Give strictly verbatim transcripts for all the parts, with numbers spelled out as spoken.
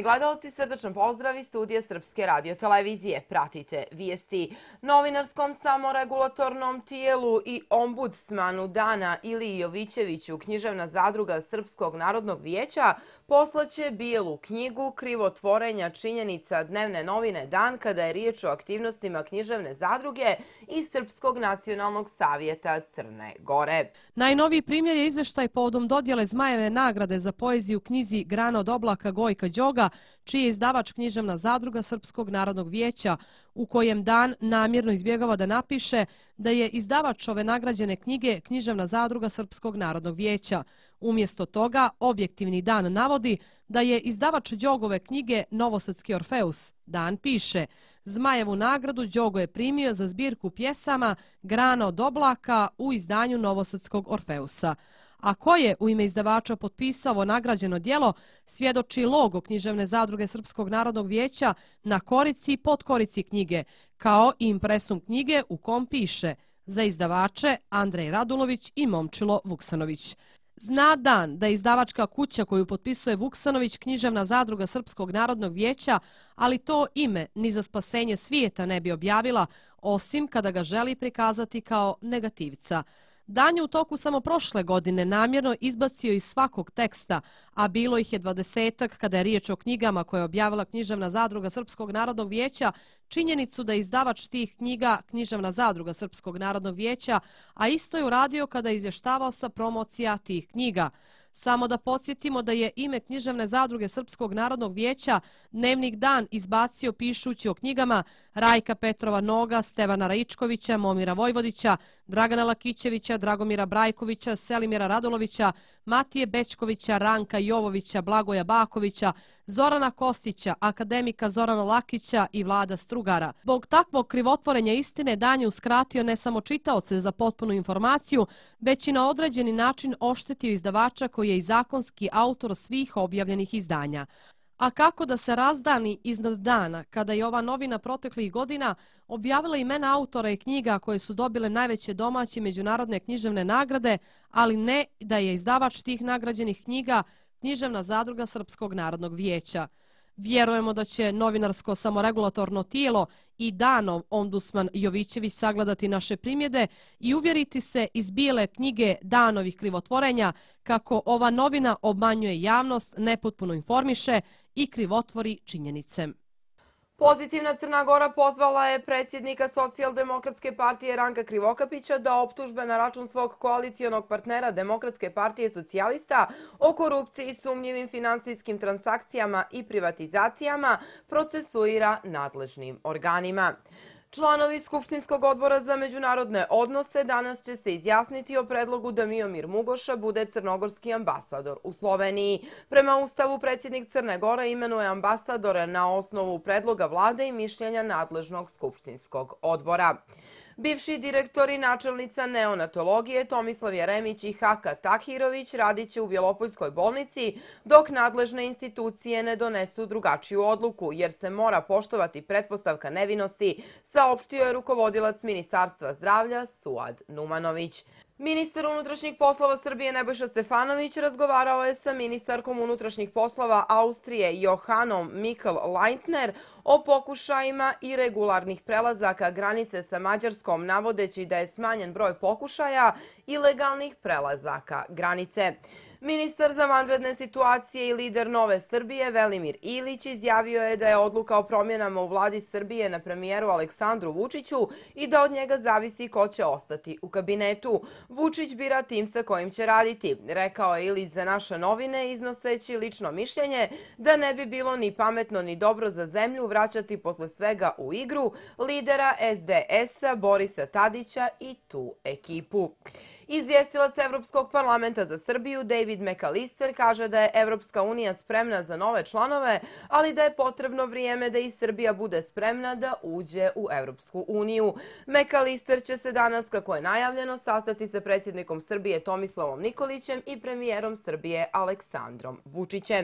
gledalci, srdačan pozdrav iz studija Srpske radiotelevizije. Pratite vijesti. Novinarskom samoregulatornom tijelu i ombudsmanu Dana Iliji Jovićeviću Književna zadruga Srpskog narodnog vijeća poslaće bijelu knjigu krivotvorenja činjenica dnevne novine Dan kada je riječ o aktivnostima Književne zadruge i Srpskog nacionalnog savjeta Crne Gore. Najnoviji primjer je izveštaj povodom dodjele Zmajeve nagrade za poeziju knjizi Grana od oblaka Gojka Đoga, čiji je izdavač Književna zadruga Srpskog narodnog vijeća, u kojem Dan namjerno izbjegava da napiše da je izdavač ove nagrađene knjige Književna zadruga Srpskog narodnog vijeća. Umjesto toga, objektivni Dan navodi da je izdavač Đogove knjige Novosadski Orfeus. Dan piše: Zmajevu nagradu Đogo je primio za zbirku pjesama Grana od oblaka u izdanju Novosadskog Orfeusa. A ko je u ime izdavača potpisao nagrađeno djelo, svjedoči logo Književne zadruge Srpskog narodnog vijeća na korici i podkorici knjige, kao i impresum knjige u kom piše: za izdavače Andrej Radulović i Momčilo Vuksanović. Zna Dan da je izdavačka kuća koju potpisuje Vuksanović Književna zadruga Srpskog narodnog vijeća, ali to ime ni za spasenje svijeta ne bi objavila, osim kada ga želi prikazati kao negativca. Dan je u toku samo prošle godine namjerno izbacio iz svakog teksta, a bilo ih je dvadesetak kada je riječ o knjigama koje je objavila Književna zadruga Srpskog narodnog vijeća, činjenicu da je izdavač tih knjiga Književna zadruga Srpskog narodnog vijeća, a isto je uradio kada je izvještavao sa promocija tih knjiga. Samo da podsjetimo da je ime Književne zadruge Srpskog narodnog vijeća Dnevnik Dan izbacio pišući o knjigama Rajka Petrova Noga, Stevana Raičkovića, Momira Vojvodića, Dragana Lakićevića, Dragomira Brajkovića, Selimira Radulovića, Matije Bečkovića, Ranka Jovovića, Blagoja Bakovića, Zorana Kostića, akademika Zorana Lakića i Vlada Strugara. Zbog takvog krivotvorenja istine Dan je uskratio ne samo čitaoce za potpunu informaciju, već i na određeni način oštetio izdavača koji je i zakonski autor svih objavljenih izdanja. A kako da se razdani iznad Dana, kada je ova novina proteklih godina objavila imena autora i knjiga koje su dobile najveće domaće međunarodne književne nagrade, ali ne da je izdavač tih nagrađenih knjiga Književna zadruga Srpskog narodnog vijeća. Vjerujemo da će novinarsko samoregulatorno tijelo i Danov ombudsman Jovićević sagledati naše primjede i uvjeriti se iz bijele knjige Danovih krivotvorenja kako ova novina obmanjuje javnost, nepotpuno informiše i krivotvori činjenice. Pozitivna Crna Gora pozvala je predsjednika Socijaldemokratske partije Ranka Krivokapića da optužbe na račun svog koalicijonog partnera Demokratske partije socijalista o korupciji i sumnjivim finansijskim transakcijama i privatizacijama procesuira nadležnim organima. Članovi Skupštinskog odbora za međunarodne odnose danas će se izjasniti o predlogu da Miomir Mugoša bude crnogorski ambasador u Sloveniji. Prema Ustavu, predsjednik Crne Gore imenuje ambasadore na osnovu predloga vlade i mišljenja nadležnog Skupštinskog odbora. Bivši direktor i načelnica neonatologije Tomislav Jeremić i Haka Tahirović radit će u Bjelopoljskoj bolnici dok nadležne institucije ne donesu drugačiju odluku, jer se mora poštovati pretpostavka nevinosti, saopštio je rukovodilac Ministarstva zdravlja Suad Numanović. Ministar unutrašnjih poslova Srbije Nebojša Stefanović razgovarao je sa ministarkom unutrašnjih poslova Austrije Johanom Mikl-Leitner o pokušajima irregularnih prelazaka granice sa Mađarskom, navodeći da je smanjen broj pokušaja ilegalnih prelazaka granice. Ministar za vanredne situacije i lider Nove Srbije Velimir Ilić izjavio je da je odluka o promjenama u vladi Srbije na premijeru Aleksandru Vučiću i da od njega zavisi ko će ostati u kabinetu. Vučić bira tim sa kojim će raditi, rekao je Ilić za naše novine, iznoseći lično mišljenje da ne bi bilo ni pametno ni dobro za zemlju vraćati posle svega u igru lidera S D S-a Borisa Tadića i tu ekipu. Izvjestilac Evropskog parlamenta za Srbiju David McAllister kaže da je Evropska unija spremna za nove članove, ali da je potrebno vrijeme da i Srbija bude spremna da uđe u Evropsku uniju. McAllister će se danas, kako je najavljeno, sastati sa predsjednikom Srbije Tomislavom Nikolićem i premijerom Srbije Aleksandrom Vučićem.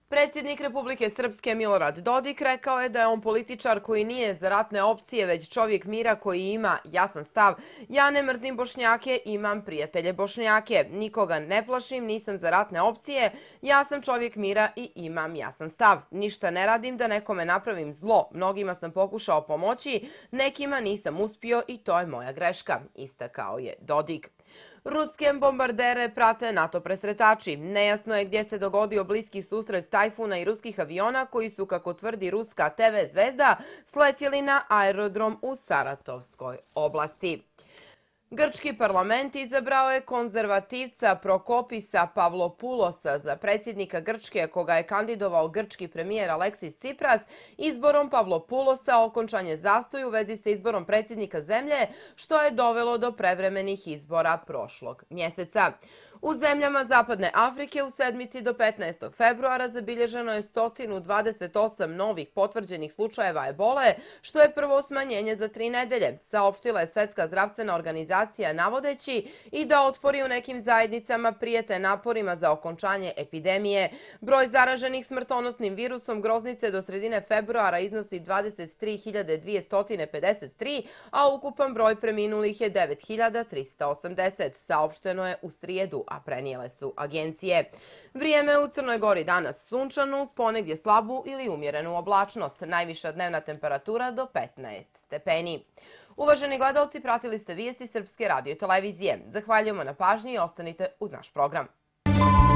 Predsjednik Republike Srpske Milorad Dodik rekao je da je on političar koji nije za ratne opcije, već čovjek mira koji ima jasan stav. Ja ne mrzim Bošnjake, imam prijatelje Bošnjake. Nikoga ne plašim, nisam za ratne opcije. Ja sam čovjek mira i imam jasan stav. Ništa ne radim da nekome napravim zlo. Mnogima sam pokušao pomoći, nekima nisam uspio i to je moja greška, istakao je Dodik. Ruske bombardere prate NATO presretači. Nejasno je gdje se dogodio bliski susret tajfuna i ruskih aviona koji su, kako tvrdi ruska te ve Zvezda, sletjeli na aerodrom u Saratovskoj oblasti. Grčki parlament izabrao je konzervativca Prokopisa Pavlopoulosa za predsjednika Grčke, koga je kandidovao grčki premijer Aleksis Tsipras. Izborom Pavlopoulosa okončan je zastoj u vezi sa izborom predsjednika zemlje, što je dovelo do prevremenih izbora prošlog mjeseca. U zemljama Zapadne Afrike u sedmici do petnaestog februara zabilježeno je sto dvadeset osam novih potvrđenih slučajeva ebole, što je prvo smanjenje za tri nedelje, saopštila je Svjetska zdravstvena organizacija navodeći i da otpori u nekim zajednicama prijete naporima za okončanje epidemije. Broj zaraženih smrtonosnim virusom groznice do sredine februara iznosi dvadeset tri hiljade dvjesto pedeset tri, a ukupan broj preminulih je devet hiljada trista osamdeset, saopšteno je u srijedu, a prenijele su agencije. Vrijeme u Crnoj Gori danas sunčano uz ponegdje slabu ili umjerenu oblačnost. Najviša dnevna temperatura do petnaest stepeni. Uvaženi gledalci, pratili ste vijesti Srpske radio televizije. Zahvaljujemo na pažnji i ostanite uz naš program.